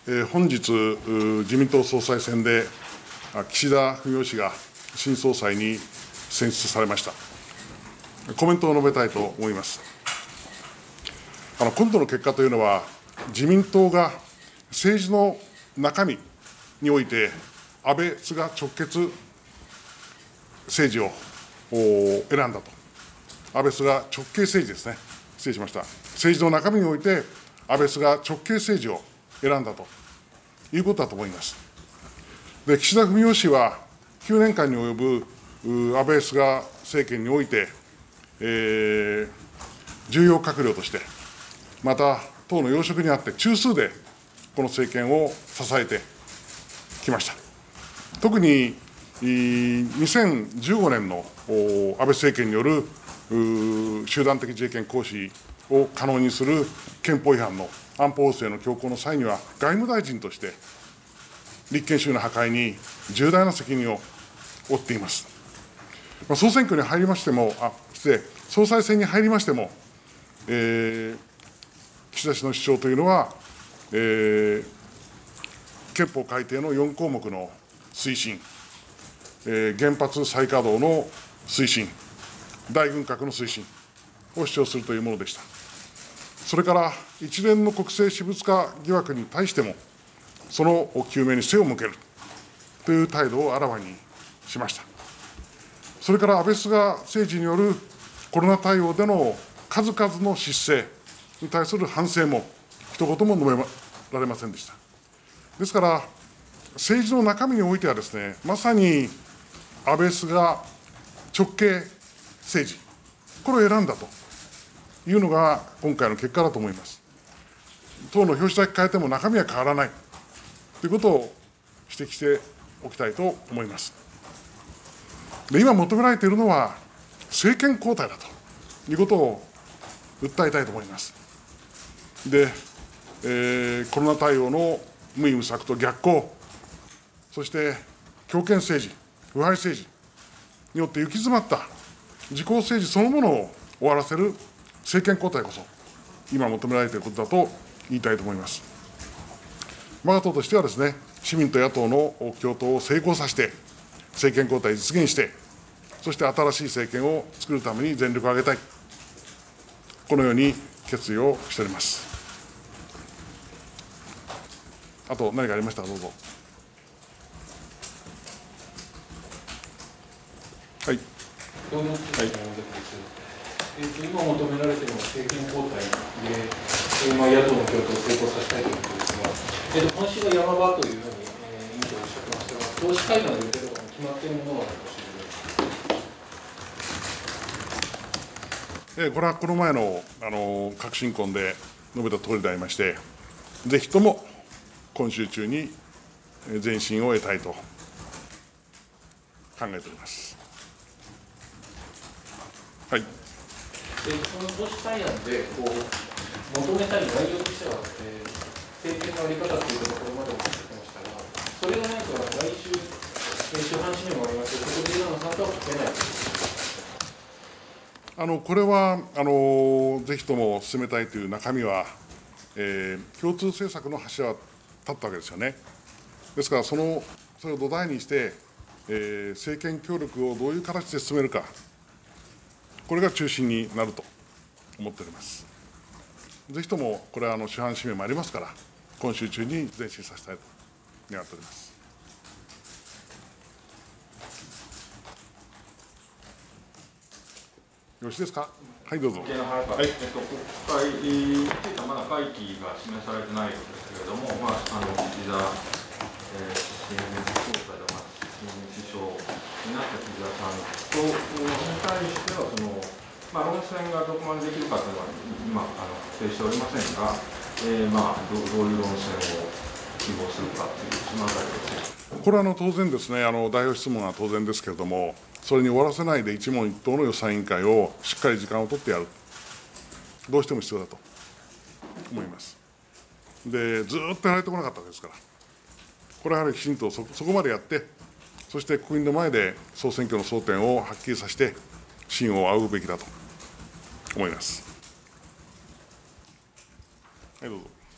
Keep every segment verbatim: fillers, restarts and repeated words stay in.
本日、自民党総裁選で、岸田文雄氏が新総裁に選出されました。コメントを述べたいと思います。あの今度の結果というのは、自民党が政治の中身において、安倍・菅直結政治を選んだと、安倍・菅直系政治ですね、失礼しました、政治の中身において、安倍・菅直系政治を選んだということだと思います。で、岸田文雄氏は、きゅうねんかんに及ぶ安倍・菅政権において、えー、重要閣僚として、また党の要職にあって、中枢でこの政権を支えてきました。特ににせんじゅうごねんの安倍政権による集団的自衛権行使を可能にする憲法違反の安保法制の強行の際には、外務大臣として立憲主義の破壊に重大な責任を負っています。総選挙に入りましても、あ失礼、総裁選に入りましても、えー、岸田氏の主張というのは、えー、憲法改定のよんこうもくの推進、えー、原発再稼働の推進、大軍拡の推進を主張するというものでした。それから一連の国政私物化疑惑に対しても、その究明に背を向けるという態度をあらわにしました。それから安倍・菅政治によるコロナ対応での数々の失政に対する反省も一言も述べられませんでした。ですから、政治の中身においてはですね、まさに安倍・菅直系政治、これを選んだというのが今回の結果だと思います。党の表紙だけ変えても中身は変わらないということを指摘しておきたいと思います。で、今求められているのは、政権交代だということを訴えたいと思います。で、えー、コロナ対応の無為無策と逆行、そして強権政治、腐敗政治によって行き詰まった自公政治そのものを終わらせる政権交代こそ、今求められていることだと言いたいと思います。我が党としてはですね、市民と野党の共闘を成功させて、政権交代を実現して、そして新しい政権を作るために全力を挙げたい、このように決意をしております。あと何かありましたらどうぞ。はい。 どうも、はい、えー、と今求められているのは政権交代で、えーまあ、野党の共闘を成功させたいということですが、えー、と今週の山場というふうに、えー、委員長おっしゃってましたが、党首会談の予定とかも決まっているものは教えてください。 えー、これはこの前の、あの革新婚で述べたとおりでありまして、ぜひとも今週中に前進を得たいと考えております。はい。 でその党首会談でこう求めたい内容としては、えー、政権の在り方というところまでもおっしゃってましたが、それがないと来週、週半紙にもありますけど、そこで今の参加は書けないということですか。 あのこれはあのぜひとも進めたいという中身は、えー、共通政策の柱は立ったわけですよね。ですから、そのそれを土台にして、えー、政権協力をどういう形で進めるか、これが中心になると思っております。ぜひとも、これはあの主犯指名もありますから、今週中に前進させたいと願っております。よろしいですか。はい、どうぞ。 はい、えっと、国会についてはまだ会期が示されてないんですけれども、まあ、あの岸田、えー、新総裁で、まあ、新首相になった岸田さんと、に対しては、その、まあ、論戦がどこまでできるかというのは、今、あの確定しておりませんが、えーまあ、ど, どういう論戦を希望するかという、そのあたりです。 これはあの当然ですね、あの代表質問は当然ですけれども、それに終わらせないで一問一答の予算委員会をしっかり時間を取ってやる、どうしても必要だと思います。で、ずっとやられてこなかったわけですから、これはやはりきちんと そ, そこまでやって、そして国民の前で総選挙の争点をはっきりさせて、信を仰ぐべきだと思います。はい、どうぞ。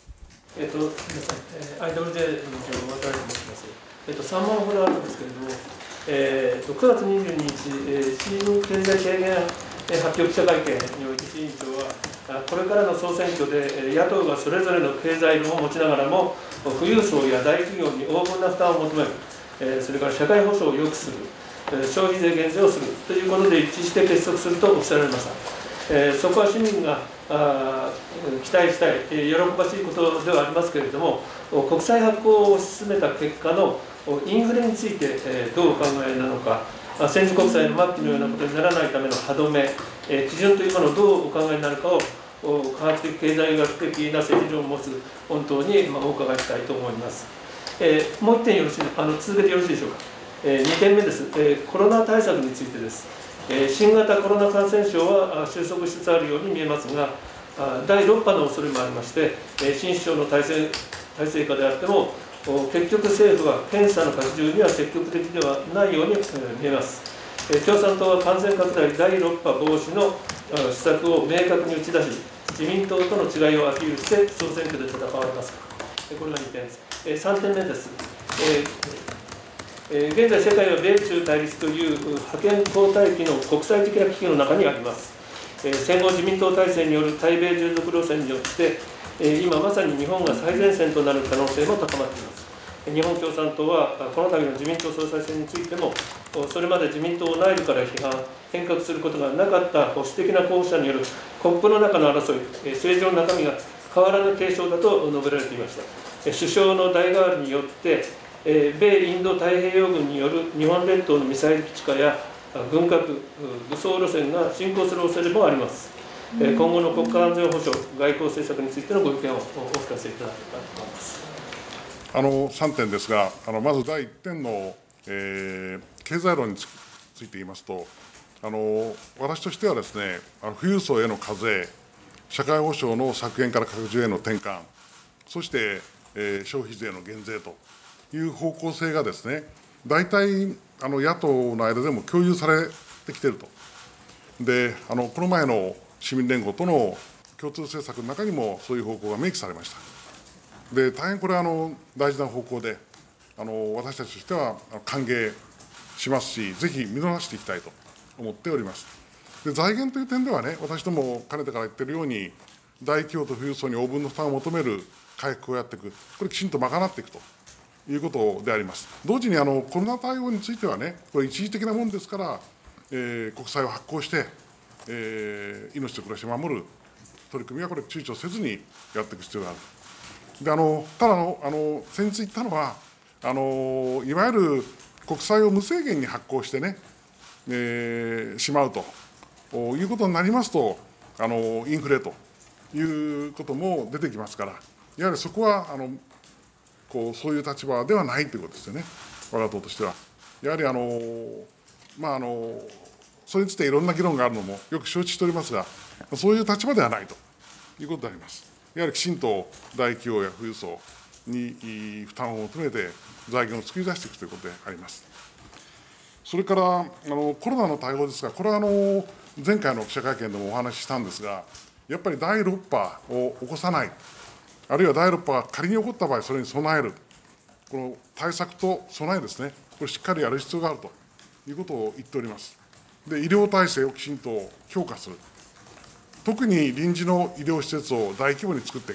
えっと、皆さん、えー、アイダブリュージェー の渡辺と申します。えっと、さん問ほどあるんですけれども、えー、とくがつにじゅうににち、えー、新経済提言発表記者会見において、委員長は、これからの総選挙で野党がそれぞれの経済論を持ちながらも、富裕層や大企業に応分な負担を求める、えー、それから社会保障を良くする、消費税減税をするということで一致して結束するとおっしゃられました。えー、そこは市民があ期待したい、えー、喜ばしいことではありますけれども、国債発行を進めた結果のインフレについて、えー、どうお考えなのか、戦時国債の末期のようなことにならないための歯止め、えー、基準というものをどうお考えになるかを、科学的、経済学的な政治論を持つ本当に、まあ、お伺いしたいと思います。えー、もう一点よろしいあの続けてよろしいでしょうか。えー、にてんめです、えー、コロナ対策についてです。えー、新型コロナ感染症は収束しつつあるように見えますが、だいろっぱの恐れもありまして、えー、新首相の体制体制下であっても、結局政府は検査の拡充には積極的ではないように見えます。えー、共産党は感染拡大だいろっぱ防止の施策を明確に打ち出し、自民党との違いをアピールして総選挙で戦われますか。これがにてんです。えー、さんてんめです。えー現在、世界は米中対立という覇権交代期の国際的な危機の中にあります。戦後自民党体制による対米従属路線によって、今まさに日本が最前線となる可能性も高まっています。日本共産党は、この度の自民党総裁選についても、それまで自民党を内部から批判、変革することがなかった保守的な候補者によるコップの中の争い、政治の中身が変わらぬ継承だと述べられていました。首相の代替わりによって、米インド太平洋軍による日本列島のミサイル基地化や軍拡、武装路線が進行する恐れもあります。今後の国家安全保障、外交政策についてのご意見をお聞かせいただければと思います。 あのさんてんですが、あのまずだいいってんの、えー、経済論について言いますと、あの私としてはですね、あの富裕層への課税、社会保障の削減から拡充への転換、そして、えー、消費税の減税という方向性がですね、大体あの野党の間でも共有されてきていると。で、あのこの前の市民連合との共通政策の中にもそういう方向が明記されました。で、大変これはあの大事な方向で、あの私たちとしては歓迎しますし、ぜひ見逃していきたいと思っております。で、財源という点ではね、私どもかねてから言っているように、大企業と富裕層に応分の負担を求める改革をやっていく、これきちんと賄っていくということであります。同時にあのコロナ対応についてはね、これ一時的なものですから、えー、国債を発行して、えー、命と暮らしを守る取り組みはこれ躊躇せずにやっていく必要がある。で、あのただのあの先日言ったのは、あのいわゆる国債を無制限に発行してね、えー、しまうということになりますと、あのインフレということも出てきますから、やはりそこはあのこうそういう立場ではないということですよね、我が党としては。やはりあの、まあ、あのそれについていろんな議論があるのもよく承知しておりますが、そういう立場ではないということであります。やはりきちんと大企業や富裕層に負担を求めて、財源を作り出していくということであります。それからあのコロナの対応ですが、これはあの前回の記者会見でもお話ししたんですが、やっぱりだいろっぱを起こさない、あるいはだいろっぱが仮に起こった場合、それに備える、この対策と備えですね、これしっかりやる必要があるということを言っております。で、医療体制をきちんと強化する、特に臨時の医療施設を大規模に作っていく、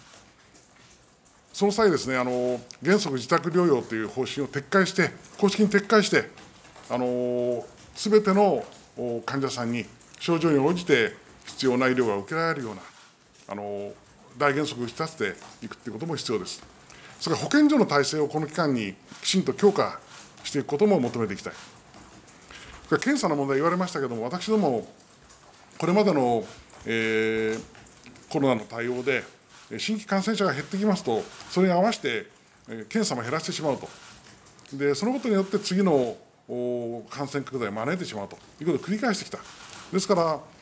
その際ですね、あの原則自宅療養という方針を撤回して、公式に撤回して、すべての患者さんに症状に応じて必要な医療が受けられるような、あの大原則を立てていくということも必要です。それから保健所の体制をこの期間にきちんと強化していくことも求めていきたい。それから検査の問題言われましたけれども、私ども、これまでの、えー、コロナの対応で、新規感染者が減ってきますと、それに合わせて検査も減らしてしまうと。で、そのことによって次の感染拡大を招いてしまうということを繰り返してきた。ですから、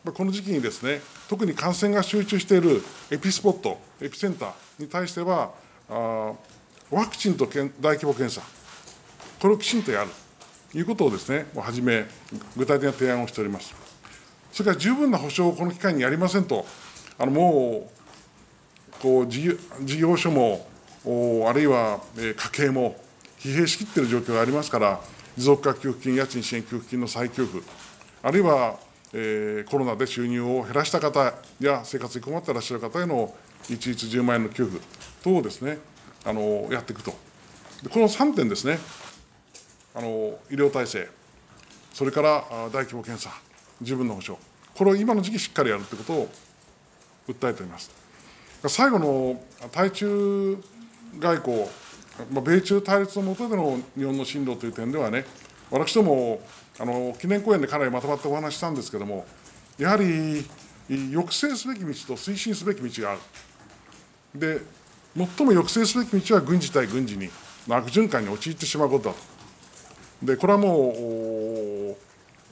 この時期にですね、特に感染が集中しているエピスポット、エピセンターに対しては、あワクチンと大規模検査、これをきちんとやるということをですね、はじめ、具体的な提案をしております。それから十分な保障をこの期間にやりませんと、あのもうこう事業事業所も、あるいは家計も疲弊しきっている状況がありますから、持続化給付金、家賃支援給付金の再給付、あるいは、えー、コロナで収入を減らした方や生活に困っていらっしゃる方への一律じゅうまんえんの給付等をですね、あのやっていくと。このさんてんですね、あの医療体制、それから大規模検査、十分の保障、これを今の時期しっかりやるということを訴えております。最後の対中外交、米中対立の下での日本の進路という点ではね、私ども、あの記念講演でかなりまとまってお話ししたんですけれども、やはり抑制すべき道と推進すべき道がある。で、最も抑制すべき道は軍事対軍事に、悪循環に陥ってしまうことだと。で、これはもう、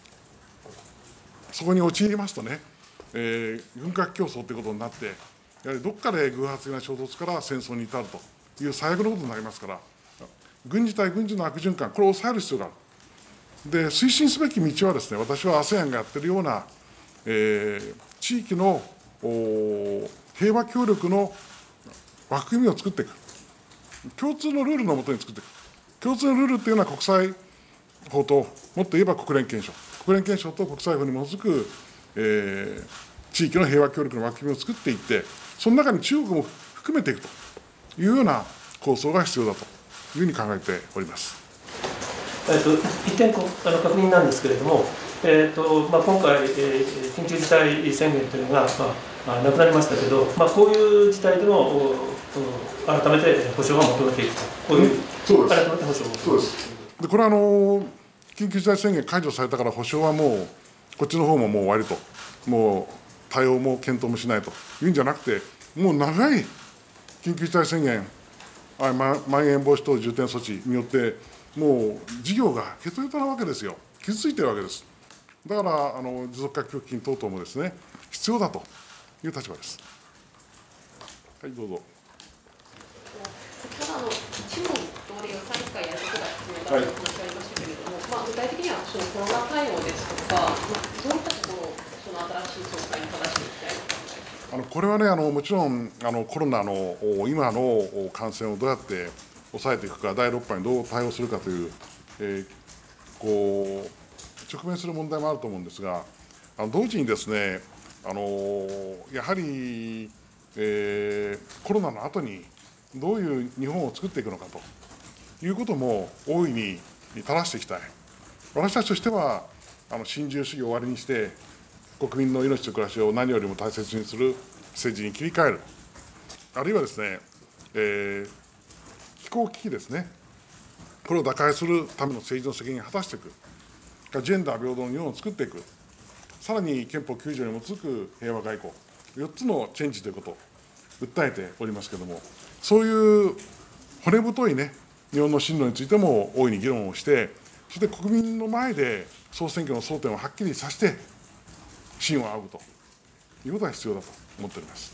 そこに陥りますとね、えー、軍拡競争ということになって、やはりどこかで偶発的な衝突から戦争に至るという最悪のことになりますから、軍事対軍事の悪循環、これを抑える必要がある。で、推進すべき道はですね、私は アセアン がやってるような、えー、地域の平和協力の枠組みを作っていく。共通のルールのもとに作っていく。共通のルールっていうのは国際法と、もっと言えば国連憲章。国連憲章と国際法に基づく、えー、地域の平和協力の枠組みを作っていって、その中に中国も含めていくというような構想が必要だというふうに考えております。 えっと、一点こあの確認なんですけれども、えっとまあ、今回、えー、緊急事態宣言というのが、まあ、なくなりましたけど、まあ、こういう事態でも改めて保証が求めていくと、こういう、 そうです、 改めて保証を求めていく。 そうです。でこれはあの緊急事態宣言解除されたから、保証はもう、こっちの方ももう終わりと、もう対応も検討もしないというんじゃなくて、もう長い緊急事態宣言、あままん延防止等重点措置によって、もう事業がヘトヘトなわけですよ、傷ついてるわけです。だからあの持続化給付金等々もですね、必要だという立場です。はい、どうぞ。 先ほどあの一問同例をさんかいやることが必要だとおっしゃいましたけれども、はい、まあ、具体的にはそのコロナ対応ですとか、まあ、そういったところをその新しい総裁に正していきたいと考えています。あのこれはね、あのもちろんあのコロナの今の感染をどうやって抑えていくか、だいろっぱにどう対応するかという、えー、こう直面する問題もあると思うんですが、あの同時にですね、あのやはり、えー、コロナの後にどういう日本を作っていくのかということも大いに垂らしていきたい。私たちとしては、あの新自由主義を終わりにして、国民の命と暮らしを何よりも大切にする政治に切り替える、あるいはですね、えー、気候危機ですね、これを打開するための政治の責任を果たしていく、ジェンダー平等の日本を作っていく、さらに憲法きゅうじょうに基づく平和外交、よっつのチェンジということを訴えておりますけれども、そういう骨太いね、日本の進路についても大いに議論をして、そして国民の前で総選挙の争点をはっきりさせて、信を仰ぐということが必要だと思っております。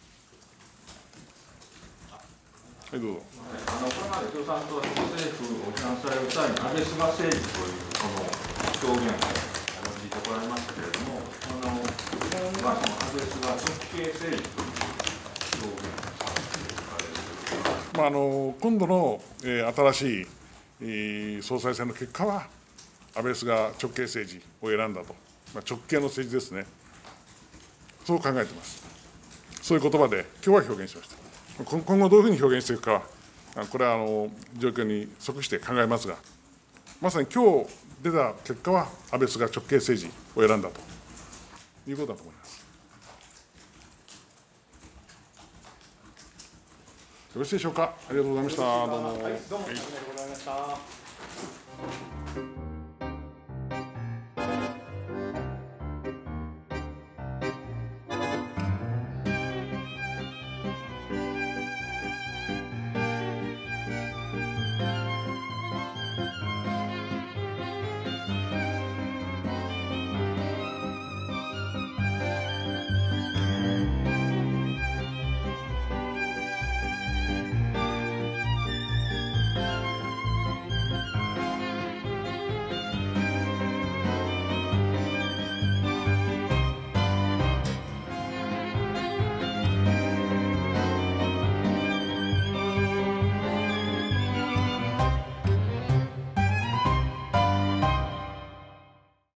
はい、どうぞ。 あのこれまで共産党は政府を批判される際に、安倍菅政治というこの表現を用いてこられましたけれども、あの日本はその安倍菅直系政治という表現をされているかです。 まあ、あの今度の、えー、新しい、えー、総裁選の結果は、安倍菅直系政治を選んだと、まあ、直系の政治ですね、そう考えています。そういう言葉で、今日は表現しました。今後どういうふうに表現していくか、これはあの状況に即して考えますが、まさに今日出た結果は、安倍菅直系政治を選んだということだと思います。よろしいでしょうか。ありがとうございました。どうも。 はい、どうもありがとうございました。